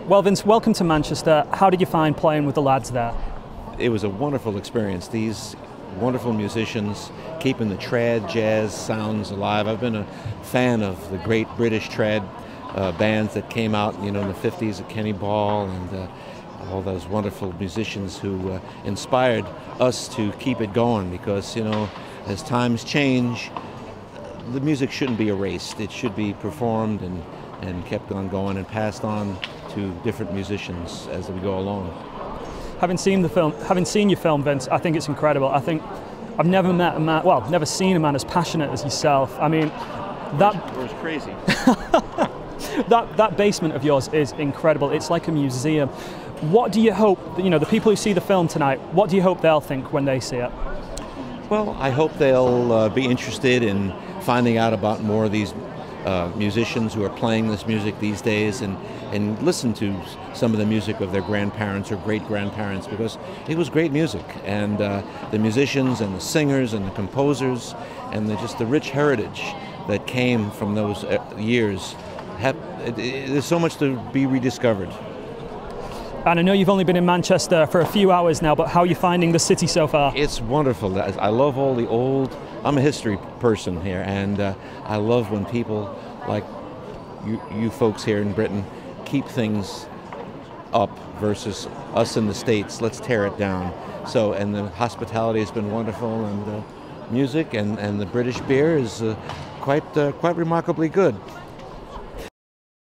Well, Vince, welcome to Manchester. How did you find playing with the lads there? It was a wonderful experience. These wonderful musicians keeping the trad jazz sounds alive. I've been a fan of the great British trad bands that came out, in the 50s at Kenny Ball and all those wonderful musicians who inspired us to keep it going because, as times change, the music shouldn't be erased. It should be performed and kept on going and passed on to different musicians as we go along. Having seen your film, Vince, I think it's incredible. I think I've never met a man, well, never seen a man as passionate as yourself. I mean, It was crazy. that basement of yours is incredible. It's like a museum. What do you hope, the people who see the film tonight, what do you hope they'll think when they see it? Well, I hope they'll be interested in finding out about more of these musicians who are playing this music these days and listen to some of the music of their grandparents or great-grandparents because it was great music. And the musicians and the singers and the composers and just the rich heritage that came from those years, there's so much to be rediscovered. And I know you've only been in Manchester for a few hours now, but how are you finding the city so far? It's wonderful. I love all the old, I'm a history person here, and I love when people like you folks here in Britain keep things up versus us in the States. Let's tear it down. So, and the hospitality has been wonderful, and the music and the British beer is quite remarkably good.